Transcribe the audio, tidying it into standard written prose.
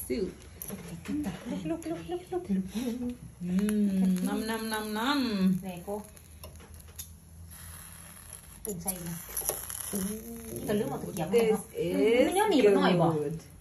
soup. Look. Nom. แม่ก็ตื่นใจนะจะลืมเอาตะเกียบมา This เนาะ is มันยังหนีไปหน่อยบ่ good.